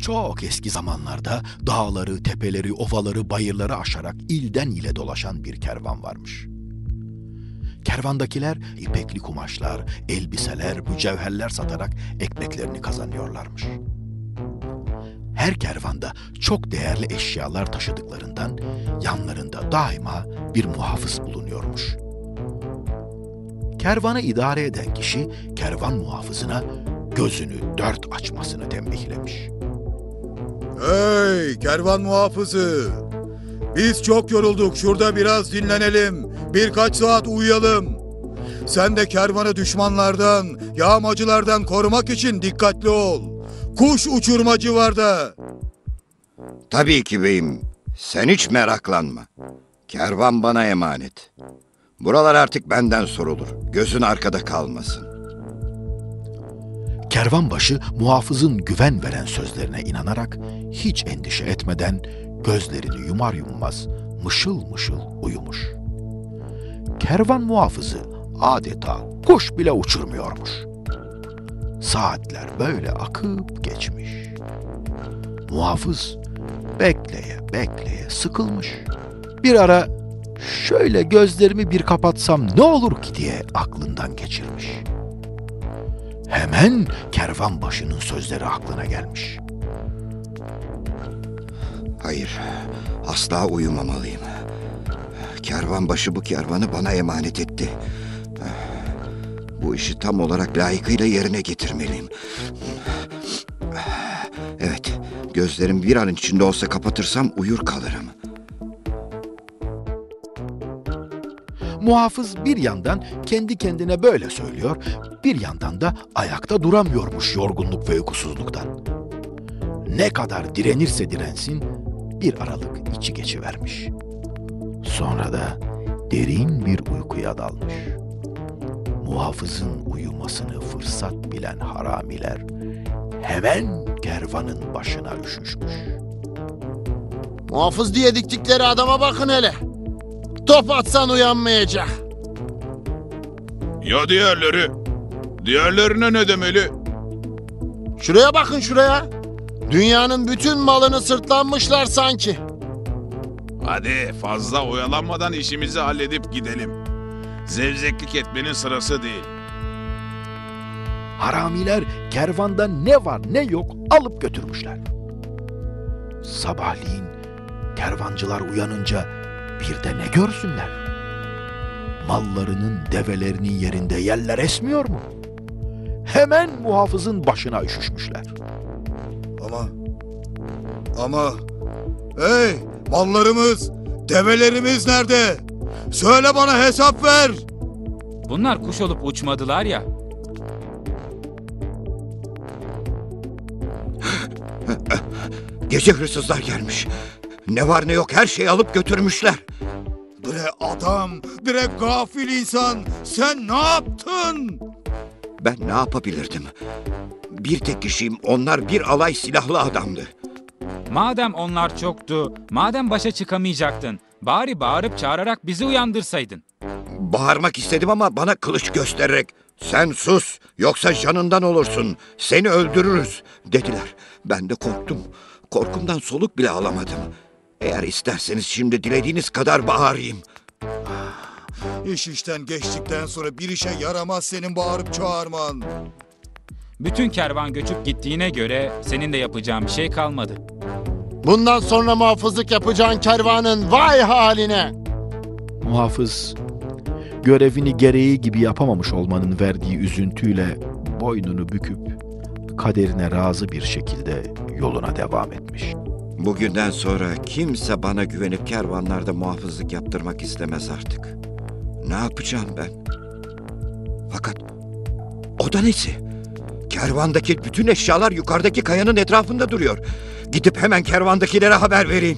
Çok eski zamanlarda dağları, tepeleri, ovaları, bayırları aşarak ilden ile dolaşan bir kervan varmış. Kervandakiler ipekli kumaşlar, elbiseler, mücevherler satarak ekmeklerini kazanıyorlarmış. Her kervanda çok değerli eşyalar taşıdıklarından yanlarında daima bir muhafız bulunuyormuş. Kervanı idare eden kişi kervan muhafızına gözünü dört açmasını tembihlemiş. Hey kervan muhafızı! Biz çok yorulduk, şurada biraz dinlenelim, birkaç saat uyuyalım. Sen de kervanı düşmanlardan, yağmacılardan korumak için dikkatli ol. Kuş uçurma civarda. Tabii ki beyim. Sen hiç meraklanma. Kervan bana emanet. Buralar artık benden sorulur. Gözün arkada kalmasın. Kervanbaşı muhafızın güven veren sözlerine inanarak hiç endişe etmeden gözlerini yumar yummaz mışıl mışıl uyumuş. Kervan muhafızı adeta kuş bile uçurmuyormuş. Saatler böyle akıp geçmiş. Muhafız bekleye bekleye sıkılmış. Bir ara şöyle gözlerimi bir kapatsam ne olur ki diye aklından geçirmiş. Hemen kervanbaşının sözleri aklına gelmiş. Hayır, asla uyumamalıyım. Kervanbaşı bu kervanı bana emanet etti. Bu işi tam olarak layıkıyla yerine getirmeliyim. Evet, gözlerim bir an içinde olsa kapatırsam uyur kalırım. Muhafız bir yandan kendi kendine böyle söylüyor, bir yandan da ayakta duramıyormuş yorgunluk ve uykusuzluktan. Ne kadar direnirse dirensin, bir aralık içi geçivermiş. Sonra da derin bir uykuya dalmış. Muhafızın uyumasını fırsat bilen haramiler hemen kervanın başına üşüşmüş. Muhafız diye diktikleri adama bakın hele. Top atsan uyanmayacak. Ya diğerleri? Diğerlerine ne demeli? Şuraya bakın şuraya. Dünyanın bütün malını sırtlanmışlar sanki. Hadi fazla oyalanmadan işimizi halledip gidelim. Zevzeklik etmenin sırası değil. Haramiler kervanda ne var ne yok alıp götürmüşler. Sabahleyin kervancılar uyanınca bir de ne görsünler? Mallarının, develerinin yerinde yeller esmiyor mu? Hemen muhafızın başına üşüşmüşler. Ama hey mallarımız, develerimiz nerede? Söyle bana, hesap ver. Bunlar kuş olup uçmadılar ya. Gece hırsızlar gelmiş. Ne var ne yok her şeyi alıp götürmüşler. Bre adam, bre gafil insan, sen ne yaptın? Ben ne yapabilirdim? Bir tek kişiyim, onlar bir alay silahlı adamdı. Madem onlar çoktu, madem başa çıkamayacaktın, bari bağırıp çağırarak bizi uyandırsaydın. Bağırmak istedim ama bana kılıç göstererek "Sen sus, yoksa canından olursun, seni öldürürüz" dediler. Ben de korktum. Korkumdan soluk bile alamadım. Eğer isterseniz şimdi dilediğiniz kadar bağırayım. İş işten geçtikten sonra bir işe yaramaz senin bağırıp çağırman. Bütün kervan göçüp gittiğine göre senin de yapacağın bir şey kalmadı. Bundan sonra muhafızlık yapacağın kervanın vay haline. Muhafız görevini gereği gibi yapamamış olmanın verdiği üzüntüyle boynunu büküp kaderine razı bir şekilde yoluna devam etmiş. Bugünden sonra kimse bana güvenip kervanlarda muhafızlık yaptırmak istemez artık. Ne yapacağım ben? Fakat o da nesi? Kervandaki bütün eşyalar yukarıdaki kayanın etrafında duruyor. Gidip hemen kervandakilere haber vereyim.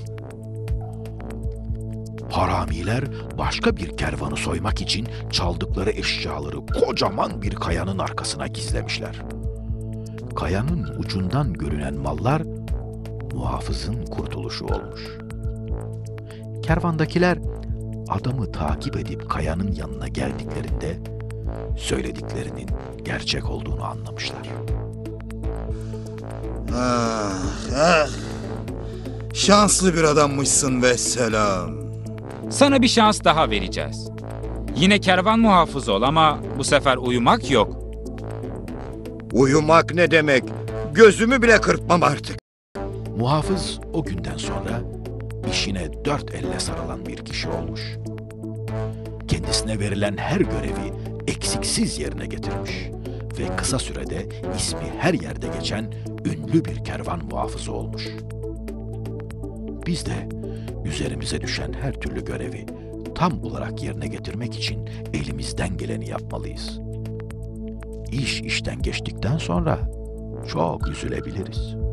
Haramiler başka bir kervanı soymak için çaldıkları eşyaları kocaman bir kayanın arkasına gizlemişler. Kayanın ucundan görünen mallar muhafızın kurtuluşu olmuş. Kervandakiler adamı takip edip kayanın yanına geldiklerinde söylediklerinin gerçek olduğunu anlamışlar. Ah, ah. Şanslı bir adammışsın vesselam. Sana bir şans daha vereceğiz. Yine kervan muhafızı ol ama bu sefer uyumak yok. Uyumak ne demek? Gözümü bile kırpmam artık. Muhafız o günden sonra işine dört elle sarılan bir kişi olmuş. Kendisine verilen her görevi eksiksiz yerine getirmiş ve kısa sürede ismi her yerde geçen ünlü bir kervan muhafızı olmuş. Biz de üzerimize düşen her türlü görevi tam olarak yerine getirmek için elimizden geleni yapmalıyız. İş işten geçtikten sonra çok üzülebiliriz.